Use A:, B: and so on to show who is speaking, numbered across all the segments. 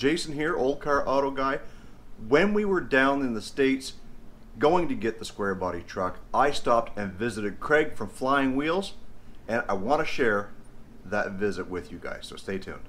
A: Jason here, Old Car Auto Guy. When we were down in the States going to get the square body truck, I stopped and visited Craig from Flying Wheels, and I want to share that visit with you guys, so stay tuned.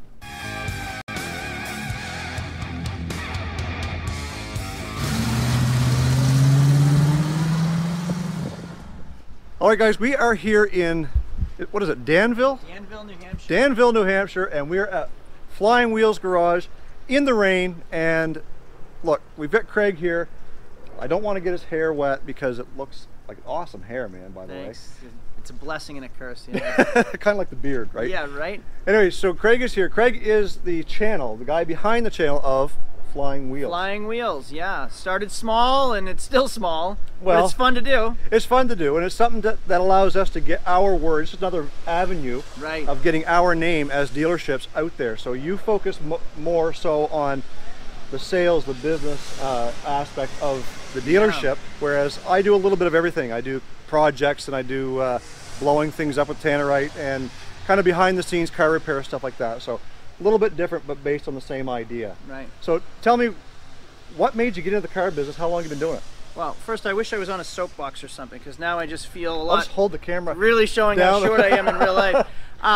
A: Alright guys, we are here in, what is it, Danville?
B: Danville, New Hampshire.
A: Danville, New Hampshire, and we're at Flying Wheels Garage in the rain. And look, we've got Craig here. I don't want to get his hair wet because it looks like awesome hair, man, by the
B: Thanks. way. It's a blessing and a curse, you know?
A: Kind of like the beard, right?
B: Yeah, right?
A: Anyway, so Craig is here. Craig is the channel, the guy behind the channel of Flying Wheels.
B: Flying Wheels, yeah. Started small and it's still small,
A: well,
B: but it's fun to do.
A: It's fun to do, and it's something that allows us to get our word. It's another avenue of getting our name as dealerships out there. So you focus more so on the sales, the business aspect of the dealership, whereas I do a little bit of everything. I do projects and I do blowing things up with Tannerite and kind of behind the scenes car repair, stuff like that. So a little bit different, but based on the same idea.
B: Right.
A: So tell me, what made you get into the car business? How long have you been doing it?
B: Well, first I wish I was on a soapbox or something, because now I just feel a lot.
A: I'll just hold the camera.
B: Really showing how short I am in real life.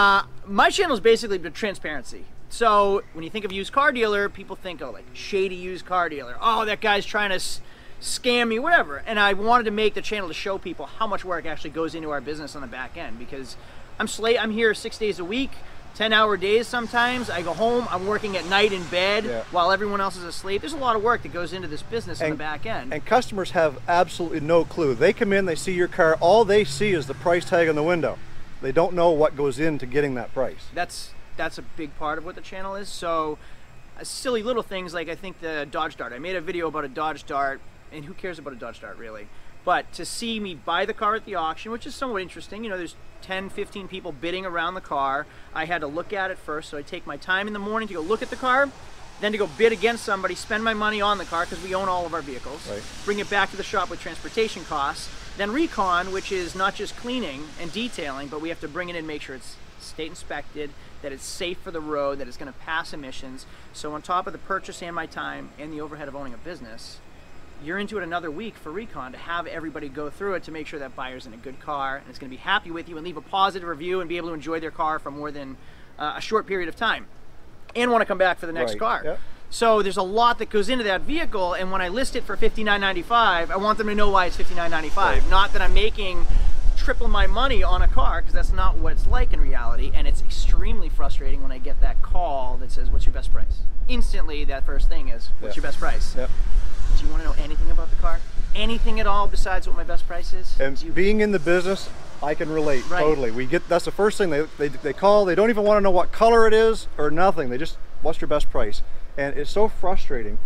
B: My channel is basically the transparency. So when you think of used car dealer, people think, oh, like shady used car dealer. Oh, that guy's trying to scam me, whatever. And I wanted to make the channel to show people how much work actually goes into our business on the back end, because I'm here 6 days a week. 10-hour days sometimes. I go home, I'm working at night in bed while everyone else is asleep. There's a lot of work that goes into this business on the back end. And
A: customers have absolutely no clue. They come in, they see your car, all they see is the price tag on the window. They don't know what goes into getting that price.
B: That's a big part of what the channel is. So silly little things like, I think the Dodge Dart. I made a video about a Dodge Dart, and who cares about a Dodge Dart really? But to see me buy the car at the auction, which is somewhat interesting, you know, there's 10, 15 people bidding around the car. I had to look at it first, so I take my time in the morning to go look at the car, then to go bid against somebody, spend my money on the car, because we own all of our vehicles, bring it back to the shop with transportation costs, then recon, which is not just cleaning and detailing, but we have to bring it in, make sure it's state inspected, that it's safe for the road, that it's going to pass emissions. So on top of the purchase and my time and the overhead of owning a business, you're into it another week for recon to have everybody go through it to make sure that buyer's in a good car and is going to be happy with you and leave a positive review and be able to enjoy their car for more than a short period of time and want to come back for the next car. Yep. So there's a lot that goes into that vehicle, and when I list it for $59.95, I want them to know why it's $59.95. Not that I'm making triple my money on a car, because that's not what it's like in reality, and it's extremely frustrating when I get that call that says, what's your best price? Instantly, that first thing is, what's your best price? Yep. Do you want to know anything about the car? Anything at all besides what my best price is?
A: And being in the business, I can relate totally. That's the first thing they call. They don't even want to know what color it is or nothing. They just, what's your best price? And it's so frustrating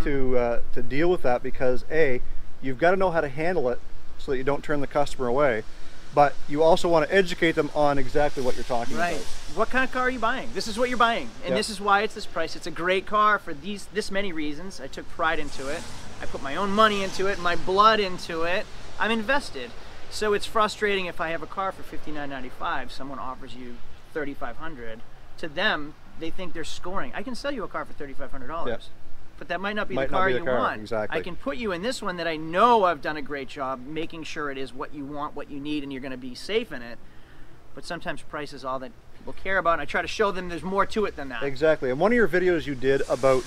A: to deal with that, because A, you've got to know how to handle it so that you don't turn the customer away, but you also want to educate them on exactly what you're talking about.
B: What kind of car are you buying? This is what you're buying, and this is why it's this price. It's a great car for this many reasons. I took pride into it. I put my own money into it, my blood into it. I'm invested. So it's frustrating if I have a car for $59.95, someone offers you $3,500. To them, they think they're scoring. I can sell you a car for $3,500. But that might not be the car you want.
A: Exactly.
B: I can put you in this one that I know I've done a great job making sure it is what you want, what you need, and you're going to be safe in it. But sometimes price is all that people care about, and I try to show them there's more to it than that.
A: Exactly. And one of your videos you did about,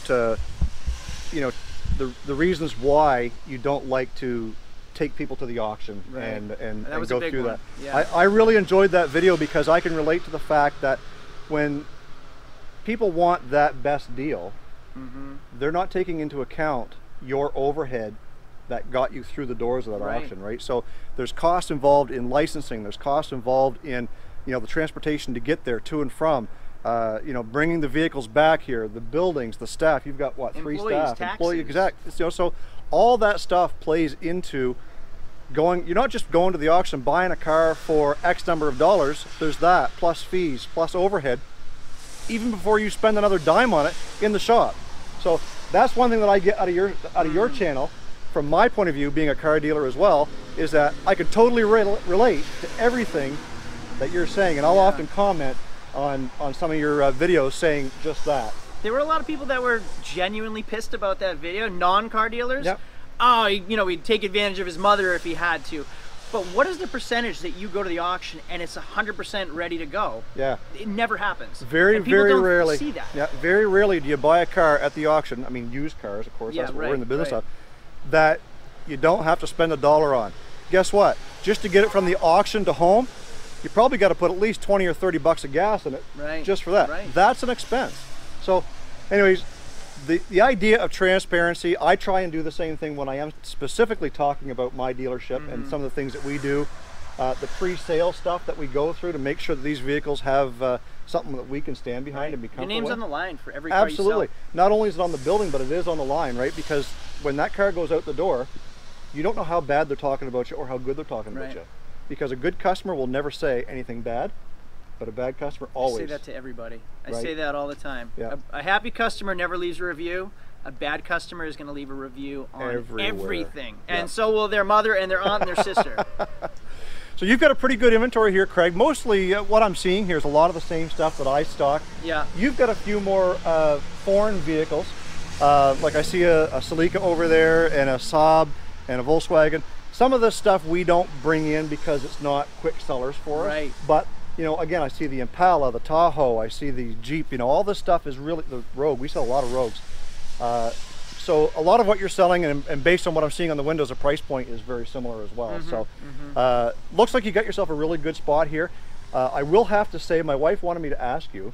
A: you know, the reasons why you don't like to take people to the auction and go through that. Yeah. I really enjoyed that video, because I can relate to the fact that when people want that best deal, they're not taking into account your overhead that got you through the doors of that auction, right? So there's cost involved in licensing, there's cost involved in, you know, the transportation to get there, to and from, you know, bringing the vehicles back here, the buildings, the staff. You've got what,
B: employees,
A: 3 staff,
B: taxes.
A: Exactly. You know, so all that stuff plays into going. You're not just going to the auction buying a car for X number of dollars. There's that plus fees plus overhead, even before you spend another dime on it in the shop. So that's one thing that I get out of your channel, from my point of view, being a car dealer as well, is that I can totally relate to everything that you're saying, and I'll often comment on some of your videos saying just that.
B: There were a lot of people that were genuinely pissed about that video, non-car dealers.
A: Yep.
B: Oh, you know, he'd take advantage of his mother if he had to. But what is the percentage that you go to the auction and it's 100% ready to go?
A: Yeah.
B: It never happens.
A: Very, very rarely.
B: See that.
A: Yeah, very rarely do you buy a car at the auction. I mean, used cars, of course.
B: Yeah,
A: that's what
B: right,
A: we're in the business
B: right.
A: of. That you don't have to spend $1 on. Guess what? Just to get it from the auction to home, you probably got to put at least 20 or 30 bucks of gas in it.
B: Right.
A: Just for that.
B: Right.
A: That's an expense. So, anyways, the idea of transparency, I try and do the same thing when I am specifically talking about my dealership and some of the things that we do. The pre-sale stuff that we go through to make sure that these vehicles have something that we can stand behind and be comfortable
B: Your name's
A: with.
B: on the line for every car
A: Absolutely.
B: you sell.
A: Not only is it on the building, but it is on the line, right? Because when that car goes out the door, you don't know how bad they're talking about you or how good they're talking about you. Because a good customer will never say anything bad, but a bad customer always.
B: I say that to everybody. I
A: Right?
B: say that all the time.
A: Yeah.
B: A happy customer never leaves a review. A bad customer is going to leave a review on everything.
A: Yeah.
B: And so will their mother and their aunt and their sister.
A: So you've got a pretty good inventory here, Craig. Mostly what I'm seeing here is a lot of the same stuff that I stock.
B: Yeah.
A: You've got a few more foreign vehicles. Like I see a Celica over there and a Saab and a Volkswagen. Some of this stuff we don't bring in because it's not quick sellers for us.
B: Right.
A: But, you know, again, I see the Impala, the Tahoe, I see the Jeep, you know, all this stuff is really, the Rogue, we sell a lot of Rogues. So a lot of what you're selling, and based on what I'm seeing on the windows, the price point is very similar as well. So looks like you got yourself a really good spot here. I will have to say, my wife wanted me to ask you,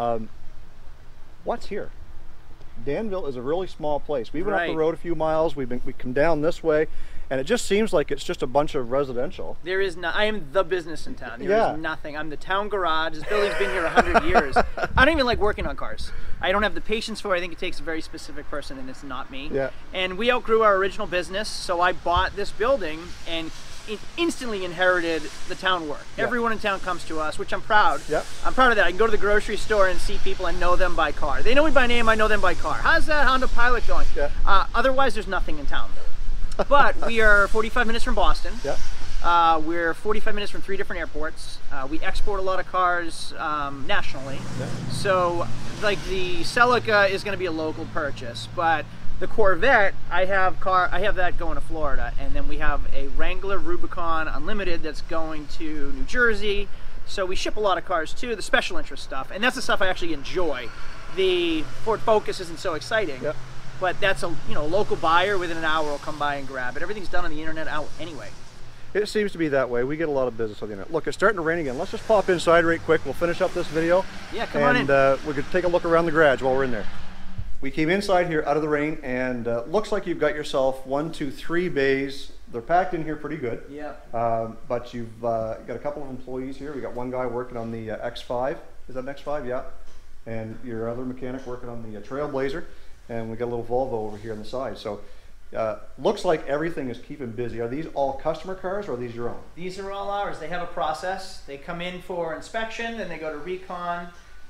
A: what's here? Danville is a really small place. We went up the road a few miles, we come down this way, and it just seems like it's just a bunch of residential.
B: There is no, I am the business in town. There is nothing. I'm the town garage. This building's been here 100 years. I don't even like working on cars. I don't have the patience for it. I think it takes a very specific person, and it's not me.
A: Yeah.
B: And we outgrew our original business, so I bought this building and instantly inherited the town work.
A: Yeah.
B: Everyone in town comes to us, which I'm proud.
A: Yep.
B: I'm proud of that. I can go to the grocery store and see people and know them by car. They know me by name, I know them by car. How's that Honda Pilot going?
A: Yeah.
B: Otherwise, there's nothing in town. But we are 45 minutes from Boston.
A: Yep.
B: We're 45 minutes from 3 different airports. We export a lot of cars nationally.
A: Yep.
B: So, like the Celica is going to be a local purchase, but the Corvette, I have that going to Florida, and then we have a Wrangler Rubicon Unlimited that's going to New Jersey. So we ship a lot of cars too, the special interest stuff, and that's the stuff I actually enjoy. The Ford Focus isn't so exciting.
A: Yep.
B: But that's a local buyer within an hour will come by and grab it. Everything's done on the internet out anyway.
A: It seems to be that way. We get a lot of business on the internet. Look, it's starting to rain again. Let's just pop inside right quick. We'll finish up this video.
B: Yeah, come on in.
A: And we're going to take a look around the garage while we're in there. We came inside here out of the rain, and looks like you've got yourself 1, 2, 3 bays. They're packed in here pretty good.
B: Yeah.
A: But you've got a couple of employees here. We got one guy working on the X5. Is that an X5? Yeah. And your other mechanic working on the Trailblazer. And we got a little Volvo over here on the side. So looks like everything is keeping busy. Are these all customer cars or are these your own?
B: These are all ours. They have a process. They come in for inspection, then they go to recon,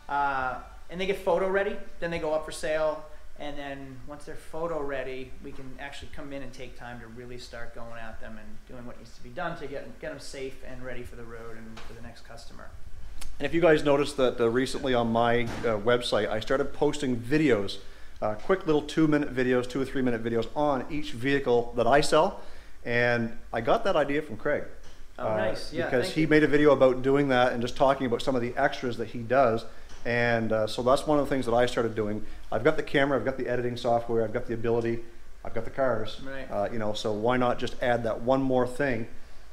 B: and they get photo ready. Then they go up for sale. And then once they're photo ready, we can actually come in and take time to really start going at them and doing what needs to be done to get them safe and ready for the road and for the next customer.
A: And if you guys noticed that recently on my website, I started posting videos, quick little 2-minute videos, 2 or 3 minute videos on each vehicle that I sell. And I got that idea from Craig.
B: Oh, nice. Yeah,
A: because he made a video about doing that and just talking about some of the extras that he does. And so that's one of the things that I started doing. I've got the camera, I've got the editing software, I've got the ability, I've got the cars.
B: Right.
A: You know, so why not just add that one more thing?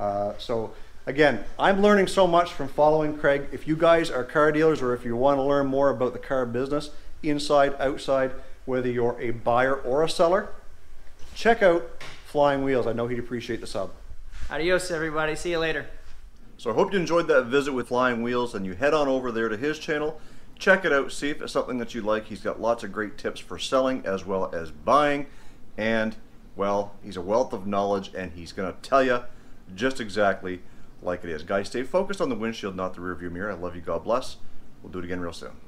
A: So again, I'm learning so much from following Craig. If you guys are car dealers or if you want to learn more about the car business, inside, outside, whether you're a buyer or a seller, check out Flying Wheels. I know he'd appreciate the sub.
B: Adios, everybody. See you later.
A: So I hope you enjoyed that visit with Flying Wheels, and you head on over there to his channel. Check it out, see if it's something that you like. He's got lots of great tips for selling as well as buying. And, well, he's a wealth of knowledge, and he's going to tell you just exactly like it is. Guys, stay focused on the windshield, not the rearview mirror. I love you. God bless. We'll do it again real soon.